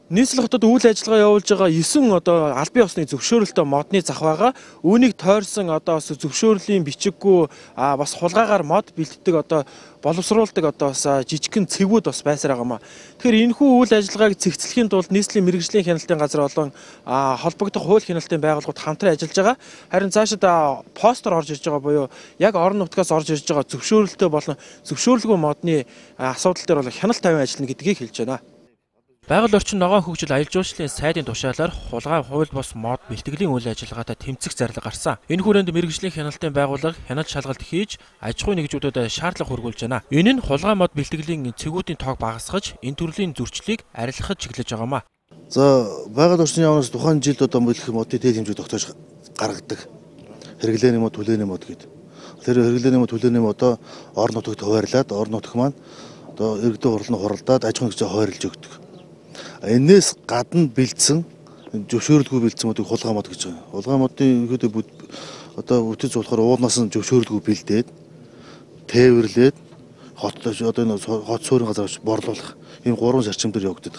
Нийслэл хотод үйл ажиллагаа явуулж байгаа 9 одоо албан ёсны зөвшөөрөлтөй модны зах байгаа. Үүнийг тойрсон одоо бас зөвшөөрлийн бичиггүй бас хулгайгаар мод бэлддэг одоо боловсруулдаг одоо бас жижигхэн цэгүүд бас байсаар байгаамаа. Тэгэхээр энэхүү үйл ажиллагааг цэгцлэхийн тулд нийслэлийн мэргэжлийн хяналтын газар болон холбогдох хууль хяналтын байгууллагууд хамтран ажиллаж байгаа. Харин цаашид постэр орж ирж байгаа буюу яг орон нутгаас орж ирж байгаа зөвшөөрөлтөй болон зөвшөөрлгүй модны асуудал дээр бол хяналт тавин ажиллана гэдгийг хэлж байна. Байгаль орчин ногоон хөгжил аялал жуулчлалын сайдын тушаалаар хулгай хууль бус мод бэлтгэлийн үйл ажиллагаатай тэмцэх зарлага гарсан. Энэ хүрээнд мэргэжлийн хяналтын байгууллага хяналт шалгалт хийж аж ахуйн нэгжүүдэд шаардлага хүргүүлж байна. Энэ нь хулгай мод бэлтгэлийн цэгүүдийн тоог багасгаж энэ төрлийн зөрчлийг арилгахад чиглэж байгаамаа. За байгаль орчны яамнаас тухайн жилд одоо бэлтгэх модын дэд хэмжээ тогтоож гаргадаг. Хэрэглээний мод, түлээний мод гэдэг. Тэр хэрэглээний мод, түлээний модоо орон нутагт хуваарлаад орон нутаг маань одоо иргэдийн хурлын хуралдаад аж ахуйн нэгжээ хуваарлж өгдөг. Энээс гадна бэлдсэн зөвшөөрлгүй бэлдсэн модыг хулгай мод гэж байгаа. Хулгай модын ерөөдөө одоо бүтэц болохоор уунаас нь зөвшөөрлгүй бэлдээд тээвэрлээд хот суурин газар борлуулах ийм 3 зарчим дээр явагддаг.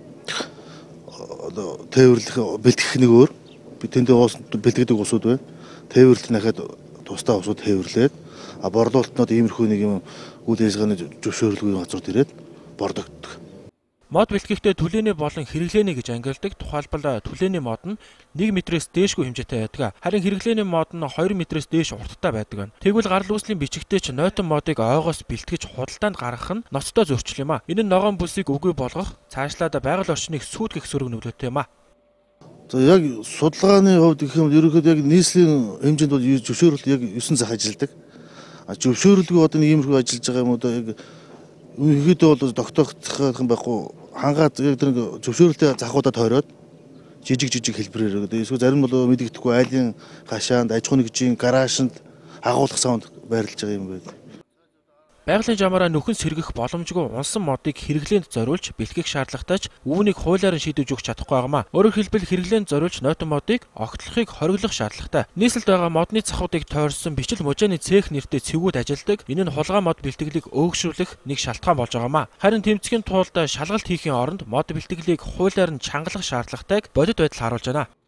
Одоо тээвэрлэх бэлтгэх нэг өөр тэндээ уус бэлтгэдэг усуд байна. Тээвэрлэх нэхэд тусдаа усуд тээвэрлээд борлуулалтнууд иймэрхүү нэг юм үйл ажиллагааны зөвшөөрлгүй газар ирээд бордогддог. Мод бэлтгэхдээ түлээний болон хэрэглээний гэж ангилдаг. Тухайлбал түлээний мод нь 1 метрээс дээшгүй хэмжээтэй байдаг. Харин хэрэглээний мод нь 2 метрээс дээш урттай байдаг. Тэгвэл гарал үүслийн бичигтээ ч нойтон модыг ойгоос бэлтгэж худалдаанд гаргах нь ноцтой зөрчил юм а. Энэ нь ногоон бүсийг үгүй болгох, цаашлаад байгаль орчныг сүйтгэх сөрөг нөлөөтэй юм а. За яг судалгааны хувьд гэх юм ерөнхийдөө яг нийслэлийн хэмжээнд бол зөвшөөрөл яг 9 зах ажилладаг. Зөвшөөрлгүй одоо нэг иймэрхүү ажиллаж байгаа юм уу одоо яг ерөнхийдөө бол тогтоох юм байхгүй хангаад яг тэр зөвшөөрөлтэй захуудад тойроод жижиг хэлбэрээр эсвэл зарим бол мэдэгдэхгүй айлын хашаанд аж ахуйн нэгжийн гараашнд агуулгах саунд байрлаж байгаа юм байна. Байгалийн жамаараа нөхөн сэргэх боломжгүй унсан модыг хэрэглээнд зориулж бэлтгэх шаардлагатай ч үүнийг хуулиар нь шийдвэж өгч чадахгүй байгаамаа. Өөрөөр хэлбэл хэрэглээнд зориулж нойтон модыг огтлохыг хориглох шаардлагатай. Нийслэлд байгаа модны цахуудыг тойрсон бичил мужааны цех нэртэй цэгүүд ажилладаг. Энэ нь хулгай мод бэлтгэлийг өөгшрүүлэх нэг шалтгаан болж байгаамаа. Харин тэмцэхийн тулд шалгалт хийхийн оронд мод бэлтгэлийг хуулиар нь чангалах шаардлагатайг бодит байдал харуулж байна.